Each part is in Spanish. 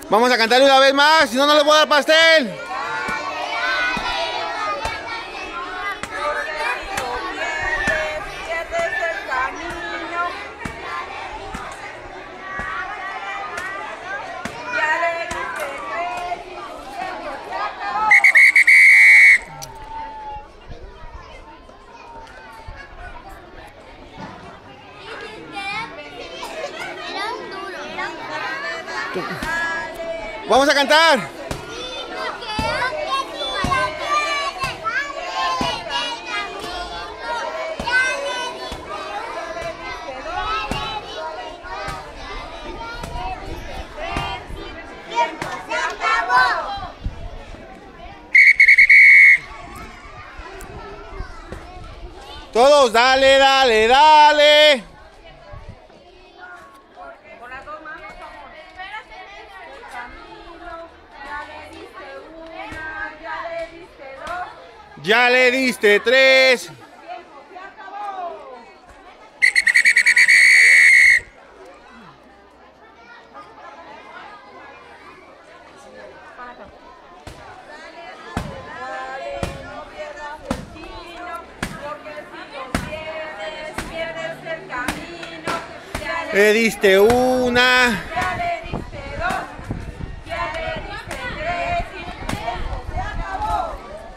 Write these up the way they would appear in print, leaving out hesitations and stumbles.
Vamos a cantarle una vez más, si no, no les voy a dar pastel. Vamos a cantar. Todos, dale, dale, dale. Con las dos manos, amor. Ya le diste una, ya le diste dos. Ya le diste 3. Tiempo, se acabó. Dale, no pierdas el tino, porque si lo pierdes, pierdes el camino. Le diste una. Ya le diste dos, ya le diste tres, y el tiempo se acabó.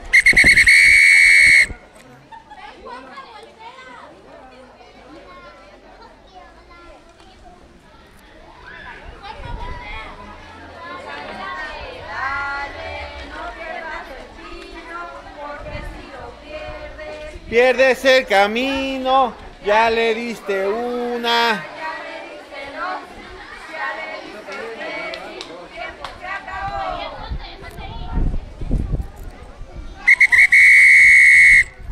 Dale, no pierdas el tino, porque si lo pierdes, Pierdes el camino. Ya le diste una. ya le diste dos, ya le diste tres, y tu tiempo se acabó.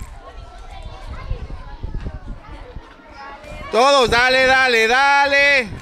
Todos, dale, dale, dale.